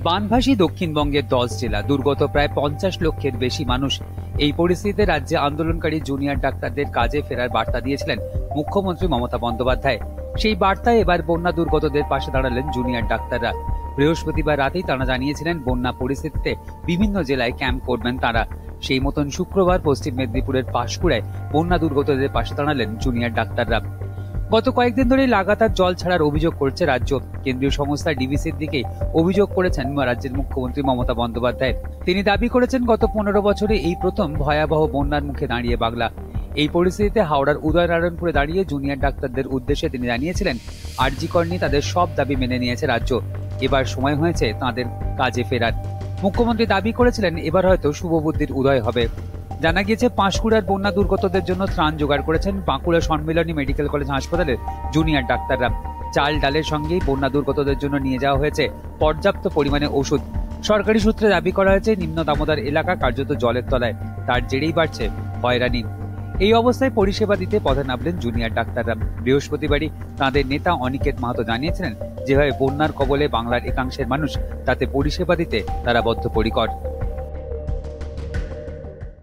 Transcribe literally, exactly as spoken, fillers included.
বানভাসী দক্ষিণবঙ্গের দশ জেলা, দুর্গত প্রায় পঞ্চাশ লক্ষের বেশি মানুষ। এই পরিস্থিতিতে রাজ্যে আন্দোলনকারী জুনিয়র ডাক্তারদের কাজে ফেরার বার্তা দিয়েছিলেন মুখ্যমন্ত্রী মমতা বন্দ্যোপাধ্যায়। সেই বার্তায় এবার বন্যা দুর্গতদের পাশে দাঁড়ালেন জুনিয়র ডাক্তাররা। বৃহস্পতিবার রাতেই তারা জানিয়েছিলেন বন্যা পরিস্থিতিতে বিভিন্ন জেলায় ক্যাম্প করবেন তারা। সেই মতন শুক্রবার পশ্চিম মেদিনীপুরের পাঁশকুড়ায় বন্যা দুর্গতদের পাশে দাঁড়ালেন জুনিয়র ডাক্তাররা। গত কয়েকদিন ধরে লাগাতার জল ছাড়ার অভিযোগ করছে রাজ্য। কেন্দ্রীয় সংস্থা ডিভিসির দিকে অভিযোগ করেছেন রাজ্যের মুখ্যমন্ত্রী মমতা বন্দ্যোপাধ্যায়। তিনি দাবি করেছেন, গত পনেরো বছরে এই প্রথম ভয়াবহ বন্যার মুখে দাঁড়িয়ে বাংলা। এই পরিস্থিতিতে হাওড়ার উদয়নারায়ণপুরে দাঁড়িয়ে জুনিয়র ডাক্তারদের উদ্দেশ্যে তিনি জানিয়েছিলেন, আরজি কর নিয়ে তাদের সব দাবি মেনে নিয়েছে রাজ্য। এবার সময় হয়েছে তাদের কাজে ফেরার। মুখ্যমন্ত্রী দাবি করেছিলেন, এবার হয়তো শুভবুদ্ধির উদয় হবে। জানা গিয়েছে, পাঁশকুড়ার বন্যা দুর্গতদের জন্য ত্রাণ জোগাড় করেছেন বাঁকুড়া সম্মিলনী মেডিকেল কলেজ হাসপাতালের জুনিয়র ডাক্তাররা। চাল ডালের সঙ্গেই বন্যা দুর্গতদের জন্য নিয়ে যাওয়া হয়েছে পর্যাপ্ত পরিমাণে ওষুধ। সরকারি সূত্রে দাবি করা হয়েছে, নিম্ন দামোদর এলাকা কার্যত জলের তলায়, তার জেরেই বাড়ছে হয়রানি। এই অবস্থায় পরিষেবা দিতে পথে নামলেন জুনিয়র ডাক্তাররা। বৃহস্পতিবারই তাঁদের নেতা অনিকেত মাহাতো জানিয়েছিলেন, যেভাবে বন্যার কবলে বাংলার একাংশের মানুষ, তাতে পরিষেবা দিতে তারা বদ্ধপরিকর।